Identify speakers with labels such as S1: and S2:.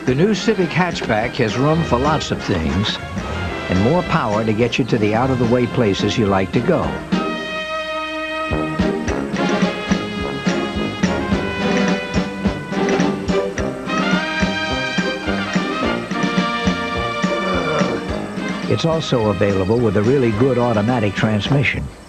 S1: The new Civic Hatchback has room for lots of things and more power to get you to the out-of-the-way places you like to go. It's also available with a really good automatic transmission.